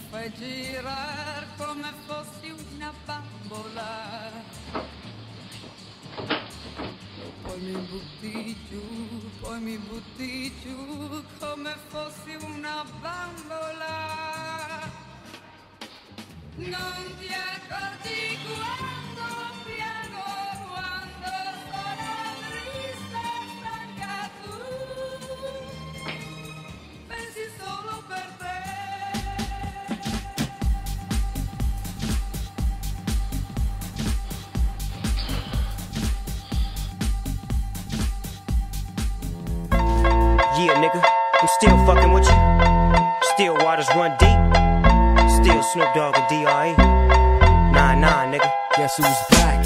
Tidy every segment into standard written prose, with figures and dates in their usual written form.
fai girar come fossi una bambola. Poi mi butti giù come fossi una bambola. Non ti accorgi quando piango, quando sono triste e stanca tu. Pensi solo per te. Yeah, nigga, I'm still fucking with you. Still waters run deep. Still Snoop Dogg and D.R.E. Nah, nigga. Guess who's back?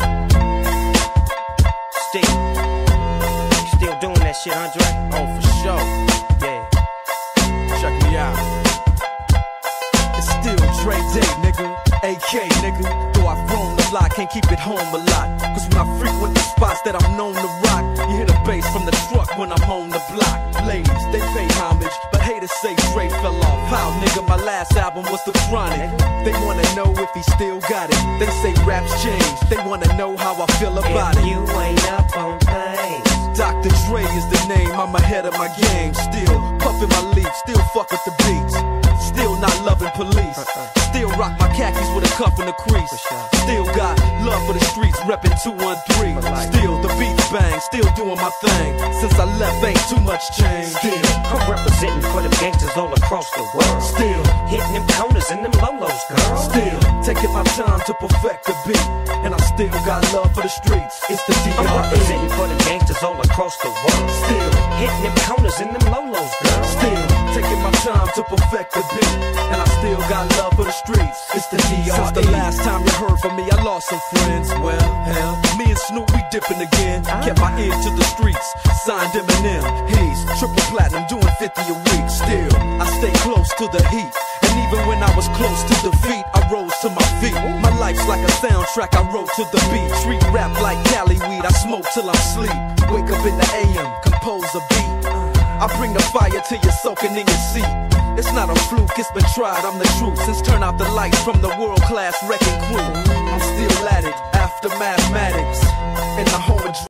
Still doing that shit, Andre? Oh, for sure. Yeah. Check me out. It's still Dre Day, nigga. AK, nigga. Though I've grown a lot, can't keep it home a lot. Cause when I frequent the spots that I'm known to rock, you hear the bass from the truck when I'm on the block. Ladies, they pay homage, but haters say Dre fell off. How, nigga, my last album was The Chronic. They wanna know if he still got it. They say raps change, they wanna know how I feel about If it. you ain't up on things, Dr. Dre is the name, I'm ahead of my game. Still puffin' my leaf, still fuck with the beats. Still not loving police. Still rock my khakis with a cuff and a crease. Still got love for the streets, reppin' 213. Still the beats bang, still doing my thing. Since I left, ain't too much change. Still, I'm representing for them gangsters all across the world. still, Hitting them corners and them lolos, girl. still taking my time to perfect the beat. And I still got love for the streets. It's the I'm representing D.R.E. for them gangsters all across the world. Still, Hitting them corners and them lolos, girl. still taking my time to perfect the beat. And I still got love for the streets. It's the D.R.E. Since the last time you heard from me, I lost some friends. Well, hell, me and Snoop, we dipping again. Kept my ear to the streets. Signed Eminem. He's triple platinum, doing 50 a week. Still, I stay close to the heat. And even when I was close to defeat, I rose to my feet. My life's like a soundtrack I wrote to the beat. Street rap like Cali weed, I smoke till I'm sleep. Wake up in the AM, compose a beat. I bring the fire till you're soaking in your seat. It's not a fluke, it's been tried, I'm the truth. Since turn out the lights from the world-class wrecking crew, I'm still at it, after mathematics. In the home of